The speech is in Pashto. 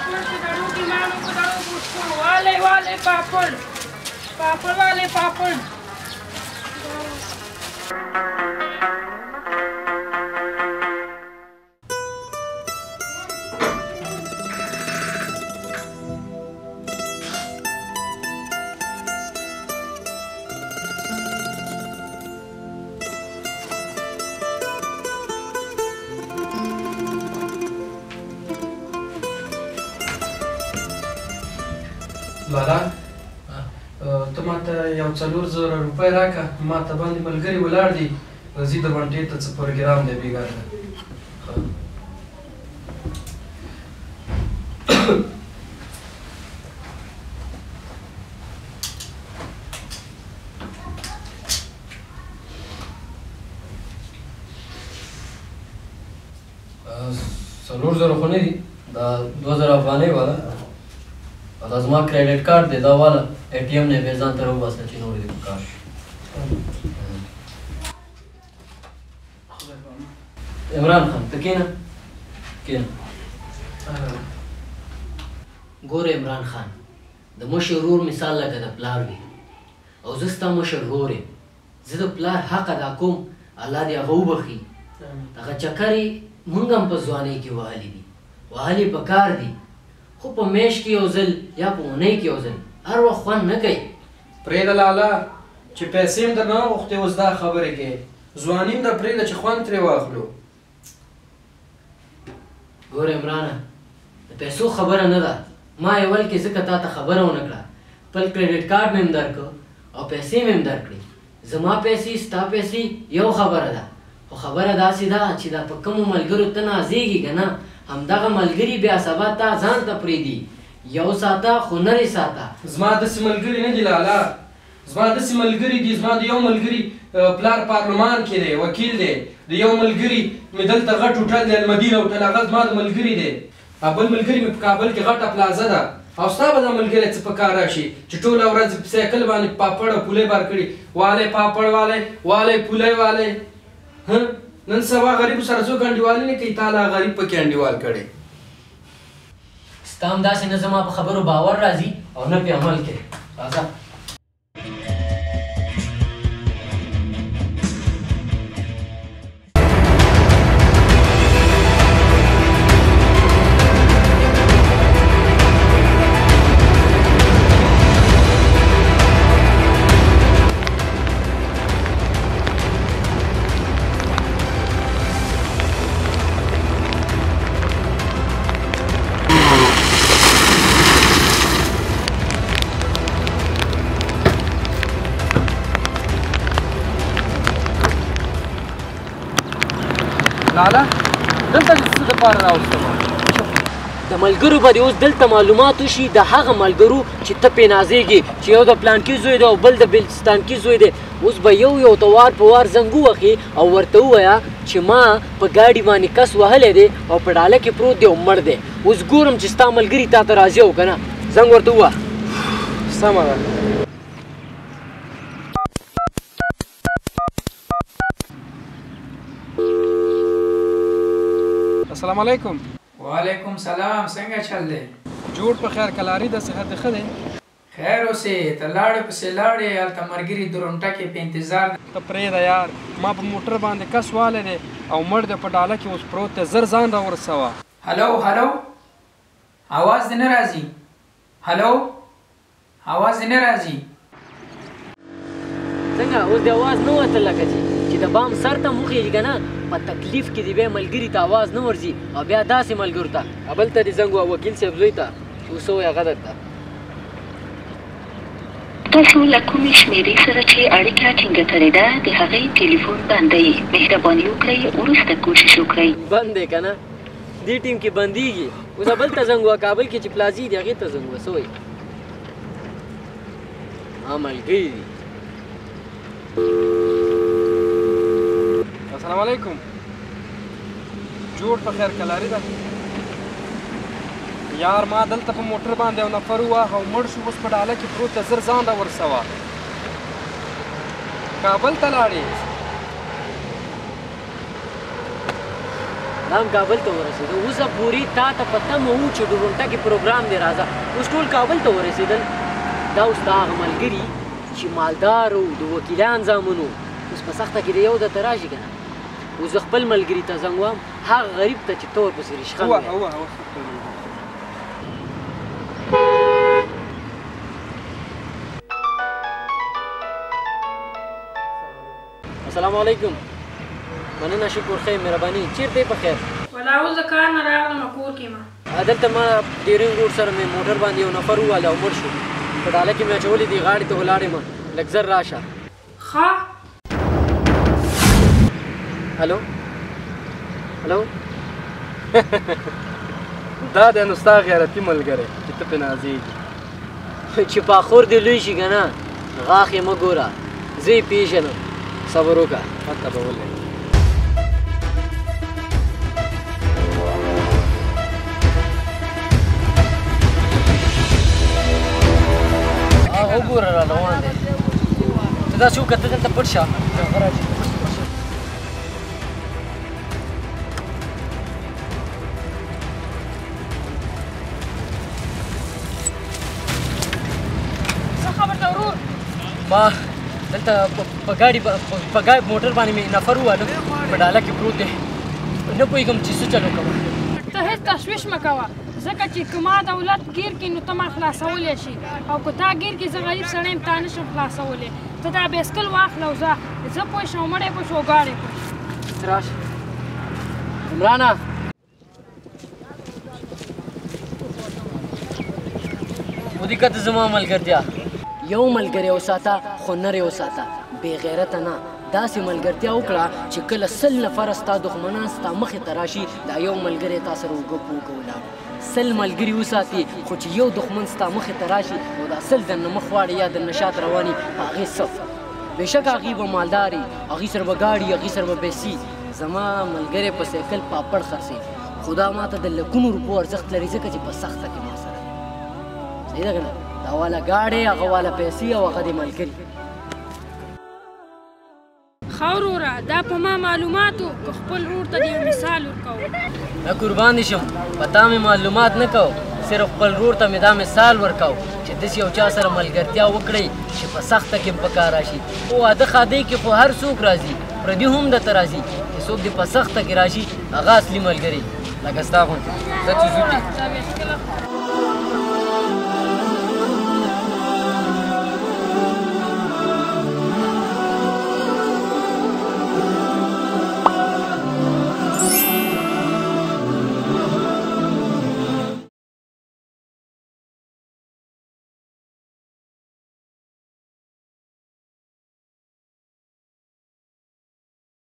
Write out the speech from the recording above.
पापड़ से दारू की मानो को दारू उसको वाले वाले पापड़ पापड़ वाले पापड़ لالا ته ماته یو 4,000 روپۍ راکړه ما ته باندې ملګري ولاړ دي ځي د ونډې ته څه پروګرام دی بېګا څلور زره خو نه دي دا 2000 افغانۍ والا دا زما کریډټ کارت دی دا والا اے ټي ایم نه بیا ځان ته راوباسه چې نور دې په کار شي عمران خان ته کښېنه ګوره عمران خان د مشر ورور مثال لکه د پلار وي او زه ستا مشر ورور یم زه د پلار حق ادا کوم الله دې هغه وبخي دغه چکرې مونږ هم په ځوانۍ کې وهلي دي وهلي په کار دي خو په میاشت کې یو ځل یا په اونۍ کې یو ځل هر وخت خوند نه کوي پرېږده لالا چې پیسې هم درنه وغوښتې اوس دا خبرې کوې ځواني هم ده پرېږده چې خوند ترې واخلو ګوره عمرانه د پیسو خبره نه ده ما اول کې ځکه تا ته خبره ونه کړه خپل کریډټ کارت مې هم درکړه او پیسې مې هم درکړې زما پیسې ستا پیسې یو خبره ده خو خبره داسې ده چې دا په کومو ملګرو ته نازېږي که نه همدغه ملګري بیا سبا تا ځان ته پرېږدي یو ساته خو نرې ساته زما داسې ملګري نه دي لالا زما داسې ملګري دي زما د یو ملګري پلار پارلمان کې دی وکیل دی د یو ملګري مې دلته غټ هوټل دی المدینه هوټل هغه زما د ملګري دی بل ملګري مې په کابل کې غټه پلازه ده او ستا به دا ملګری څه په کار راشي چې ټوله ورځ په سایکل باندې پاپړ او پولۍ بار کړي والی پاپړ والی پولۍ والی نن سبا غریبو سره څوک انډیوالي نه کوي تا لا غریب پکې انډیوال کړی ستا هم داسې نه زما په خبرو باور راځي او نه پې عمل کوي راځه لالا دلته د څه دپاره راوستمه د ملګرو به دې اوس دلته معلومات وشي د هغه ملګرو چې ته پې نازېږې چې یو د پلانکي زوی دی او بل د بلچستانکي زوی دی اوس به یو ته وار په وار زنګ ووهې او ورته ووایه چې ما په ګاډي باندې کس وهلی دی او په ډاله کې پروت دی او مړ دی اوس ګورم چې ستا ملګري تا ته راځي او که نه زنګ ورته ووهه سمه ده السلام علیکم وعلیکم سلام څنګه چل دی جوړ په خیر کلاري د صحت ښه دی خیر اوسې ته لاړې پسې لاړې هلته ملګري درونټه کې په انتظار دی ته پرېږده یار ما په موټر باندې کس والی دی او مړ دی په ډاله کې اوس پروت دی زر ځان راورسوه هلو هلو اواز دې نه راځي هلو اواز دې نه راځي څنګه اوس د اواز نه وتل لکه چې د بام سر ته موخېږي که نه په تکلیف کې دې بیا ملګري ته اواز نه ورځي او بیا داسې ملګرو ته بل ته دې زنګ ووهه وکیل صاحب زوی ته چې اوس ووایه هغه درته تاسو له کومې شمېرې سره چې اړیکه ټینګه کړې ده د هغې ټلیفون بند دی مهرباني وکړئ وروسته کوشش وکړئ بند دی که نه دې ټیم کې بندېږي اوس بل ته زنګ ووهه کابل کې چې پلازي دي هغې ته زنګ ووهه څه وایي ملګري دي السلام علیکم جوړ په خیر کلاري ده یار ما دلته په موټر باندې یو نفر وواهه او مړ شو اوس په ډاله کې پروت دی زر ځان راورسوه کابل ته لاړې هغه هم کابل ته ورسېده اوسه پورې تا ته په تمه وو چې ډورونټه کې پروګرام دی راځه اوس ټول کابل ته ورسېدل دا اوس دا هغه ملګري چې مالدار و د وکیلان زامن و اوس په سخته کې د یو درته راشي که نه اوس زه خپل ملګري ته زنګ وهم هغه غریب ته چې ته ورپسې رشخند دی السلام علیکم مننه شکر خیر مهرباني چیرته یې په خیر ولا اوس د کار نه راغلم کور کې ما دلته ما ډیرنګ روډ سره مې موټر باندې یو نفر وواله او مړ شو په ډاله کې مې اچولې دي غاړې ته ولاړ یم لږ زر راشه ښه هلو هلو دا دی نو ستا غیرتي ملګری چې ته پرې نازېږي چې پاخور دې لوی شي که نه غاښ یې مه ګوره زه یې پېژنم صبر وکړه پته به ولګي وګوره را روان دی ته داسې وکړه ته دلته پټ شه هغه راشي څه خبر ده ورور ما دلته په ګاډي موټر باندې مې نفر وواله په ډاله کې پروت دی نه پوهېږم چې څه چل وکړم ته هېڅ تشویش مه کوه ځکه چې که ما دولت ګیر کې نو ته ما خلاصولی شي او که تا ګیر کې زه غریب سړی یم تا نه شم خلاصولی ته دا بایسکل واخله او ځه زه پوه شم مړی پوه شو ګاډی پوه ته راشه عمرانه ودې زما ملګرتیا یو ملګری وساته خو نرې وساته بې غیرته نه داسې ملګرتیا وکړه چې کله 100 نفره ستا دښمنان ستا مخې ته راشي دا یو ملګری تا سره اوږه په اوږه ولاړ 100 ملګري وساتي خو چې یو دښمن ستا مخې ته راشي نو دا 100 درنه مخ واړي یا درنه شاته رواني په هغې صف بېشکه هغې به مالدار وي هغې سره به ګاډي هغې سره به پیسې زما ملګری په سایکل پاپړ خرڅوي خو دا ما ته د لکونو روپو ارزښت لري ځکه چې په سخته کې ما سره صحیح ده که نه دا والا ګاډی هغه والا پیسې او هغه د ملګري ښه وروره دا په ما معلوماتو که خپل ورور ته د یو مثال ورکوو دا قربان دي شم په تا مې معلومات نه کو صرف خپل ورور ته مې دا مثال ورکو چې داسې یو چا سره ملګرتیا وکړئ چې په سخته کې په کار راشي خو واده خادۍ کې خو هر څوک راځي پردي هم درته راځي چې څوک دې په سخته کې راشي هغه اصلي ملګري لکه ستا غوندې څه چې زوټي